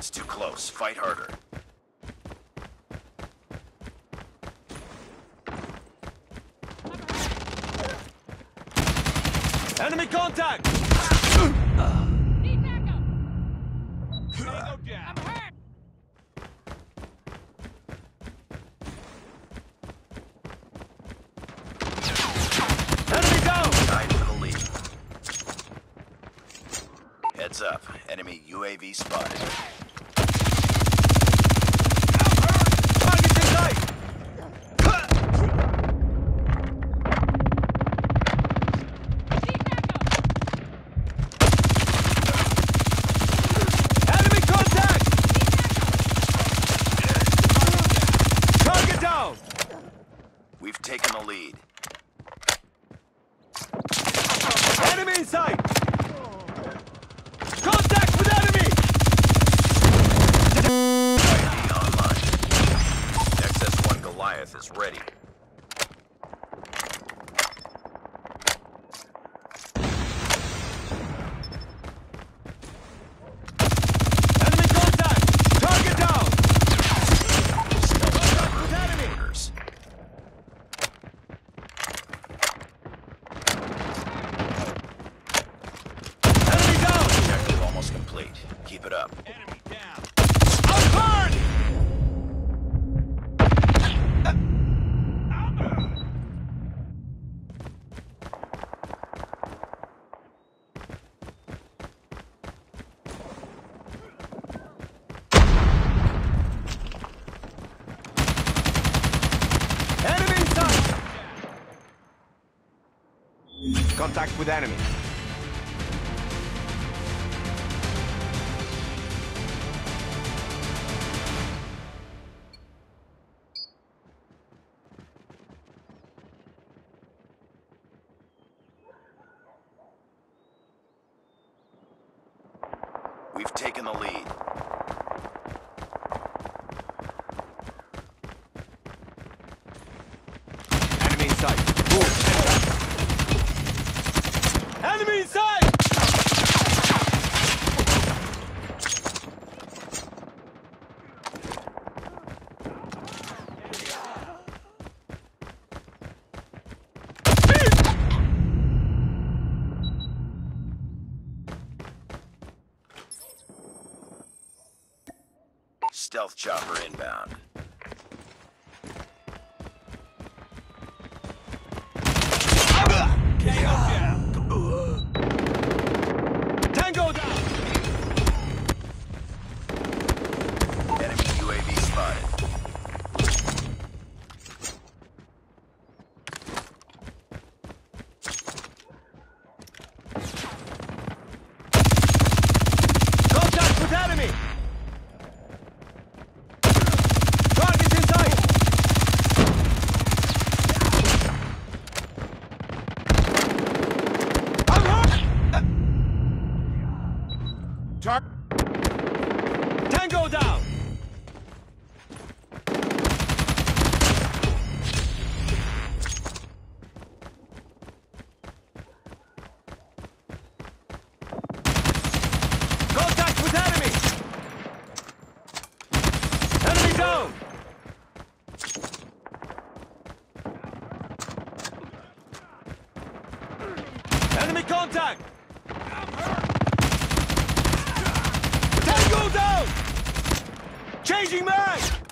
That's too close. Fight harder. Enemy contact! Need backup! Tango down! I'm hurt! Enemy down! Tied for the lead. Heads up. Enemy UAV spotted. Target's in sight! Need backup! Enemy contact! Target down! We've taken the lead. Enemy in sight! Contact with enemy! UAV online. XS-1 Goliath is ready. Enemy contact! Target down! Stealth chopper With enemy! orders. Enemy down! Objective almost complete. Keep it up. Enemy down! I'm burned! Enemy in sight! Contact with enemy. We've taken the lead. Enemy in sight. Move. Enemy in sight! Stealth chopper inbound. Tango down! Enemy UAV spotted. Contact with enemy! Target in sight! I'm hurt! Tango down! Contact with enemy! Enemy down! Enemy contact! Tango down! Changing mag!